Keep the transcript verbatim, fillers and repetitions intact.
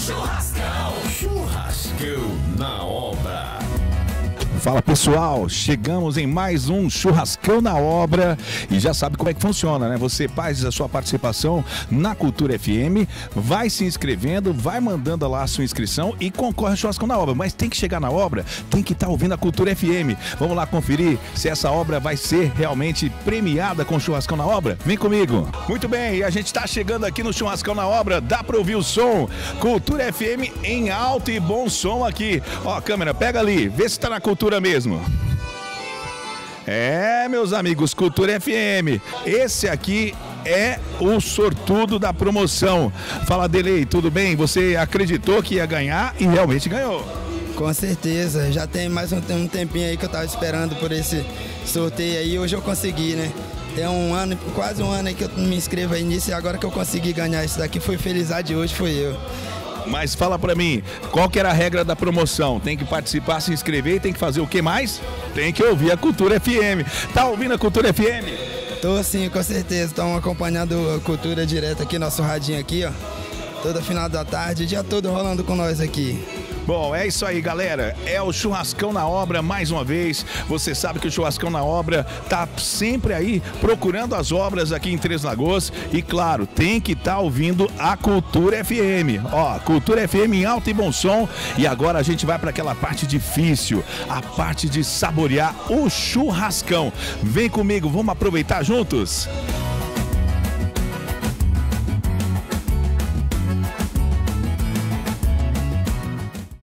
Churrascão. Churrascão na obra. Fala pessoal, chegamos em mais um Churrascão na Obra e já sabe como é que funciona, né? Você faz a sua participação na Cultura F M, vai se inscrevendo, vai mandando lá a sua inscrição e concorre ao Churrascão na Obra. Mas tem que chegar na obra, tem que estar ouvindo a Cultura F M. Vamos lá conferir se essa obra vai ser realmente premiada com o Churrascão na Obra? Vem comigo! Muito bem, a gente está chegando aqui no Churrascão na Obra, dá para ouvir o som. Cultura F M em alto e bom som aqui. Ó, câmera, pega ali, vê se está na Cultura mesmo. É, meus amigos, Cultura F M. Esse aqui é o sortudo da promoção. Fala, Delei, tudo bem? Você acreditou que ia ganhar e realmente ganhou. Com certeza, já tem mais um, um tempinho aí que eu tava esperando por esse sorteio aí, hoje eu consegui, né? Tem um ano, quase um ano aí que eu me inscrevo aí nisso e agora que eu consegui ganhar isso daqui, foi felicidade hoje, foi eu. Mas fala pra mim, qual que era a regra da promoção? Tem que participar, se inscrever e tem que fazer o que mais? Tem que ouvir a Cultura F M. Tá ouvindo a Cultura F M? Tô sim, com certeza. Estão acompanhando a Cultura direto aqui, nosso radinho aqui, ó. Toda final da tarde, o dia todo rolando com nós aqui. Bom, é isso aí, galera. É o Churrascão na Obra mais uma vez. Você sabe que o Churrascão na Obra tá sempre aí procurando as obras aqui em Três Lagoas. E claro, tem que estar tá ouvindo a Cultura F M. Ó, Cultura F M em alto e bom som. E agora a gente vai para aquela parte difícil, a parte de saborear o churrascão. Vem comigo, vamos aproveitar juntos?